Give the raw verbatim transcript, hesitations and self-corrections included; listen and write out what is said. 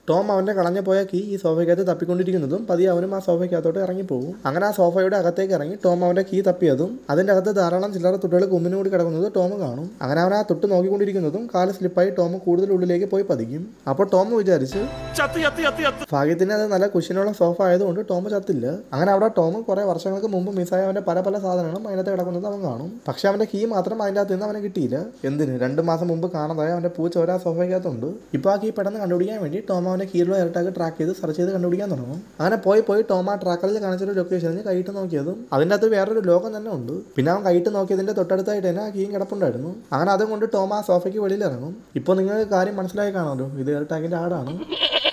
Tom അവൻ്റെ കളഞ്ഞു പോയ കീ ഈ സോഫയ്ക്കകത്ത് തപ്പിക്കൊണ്ടിരിക്കുന്നതും പതിയെ അവനും ആ സോഫയ്ക്കകത്തോട്ട് ഇറങ്ങിപ്പോകും. അങ്ങനെ ആ സോഫയുടെ അകത്തേക്ക് ഇറങ്ങി ടോം അവൻ്റെ കീ തപ്പിയതും അതിൻ്റെ അകത്ത് ധാരാളം ചില്ലറ തുട്ടുകൾ കുമ്മിനും കൂടി കിടക്കുന്നത് ടോം കാണും. അങ്ങനെ അവൻ ആ തൊട്ട് നോക്കിക്കൊണ്ടിരിക്കുന്നതും കാല് സ്ലിപ്പായി ടോം കൂടുതൽ ഉള്ളിലേക്ക് പോയി പതിക്കും. അപ്പോൾ ടോം വിചാരിച്ച് ഭാഗ്യത്തിന് അത് നല്ല കുശിനുള്ള സോഫ ആയതുകൊണ്ട് ടോം ചത്തില്ല. അങ്ങനെ അവിടെ ടോം കുറെ വർഷങ്ങൾക്ക് മുമ്പ് മിസ്സായ അവൻ്റെ പല പല സാധനങ്ങളും അതിനകത്ത് കിടക്കുന്നത് അവൻ കാണും. പക്ഷെ അവൻ്റെ കീ മാത്രം അതിൻ്റെ അകത്ത് നിന്ന് അവനെ കിട്ടിയില്ല. എന്തിന് രണ്ട് മാസം മുമ്പ് കാണാതായ അവൻ്റെ പൂച്ച ഒരാ സോഫയ്ക്കകത്തുണ്ട്. ഇപ്പോൾ ആ കീ പെട്ടെന്ന് കണ്ടുപിടിക്കാൻ വേണ്ടി ടോം അവൻ്റെ കീഴിലുള്ള എയർടാഗ് ട്രാക്ക് ചെയ്ത് സെർച്ച് ചെയ്ത് കണ്ടുപിടിക്കാൻ തുടങ്ങും. അങ്ങനെ പോയി പോയി ടോം ആ ട്രാക്കറിൽ കാണിച്ചൊരു ലൊക്കേഷനിൽ കൈയിട്ട് നോക്കിയതും അതിൻ്റെ അകത്ത് വേറൊരു ലോകം തന്നെ ഉണ്ട്. പിന്നെ അവൻ കൈയിട്ട് നോക്കിയതിൻ്റെ തൊട്ടടുത്തായിട്ട് തന്നെ ആ കീയും കിടപ്പുണ്ടായിരുന്നു. അങ്ങനെ അതുകൊണ്ട് ടോം ആ സോഫയ്ക്ക് വെളിയിൽ ഇറങ്ങും. ഇപ്പോൾ നിങ്ങൾക്ക് കാര്യം മനസ്സിലായി കാണാമല്ലോ, ഇത് എയർടാഗിൻ്റെ ആടാണ്.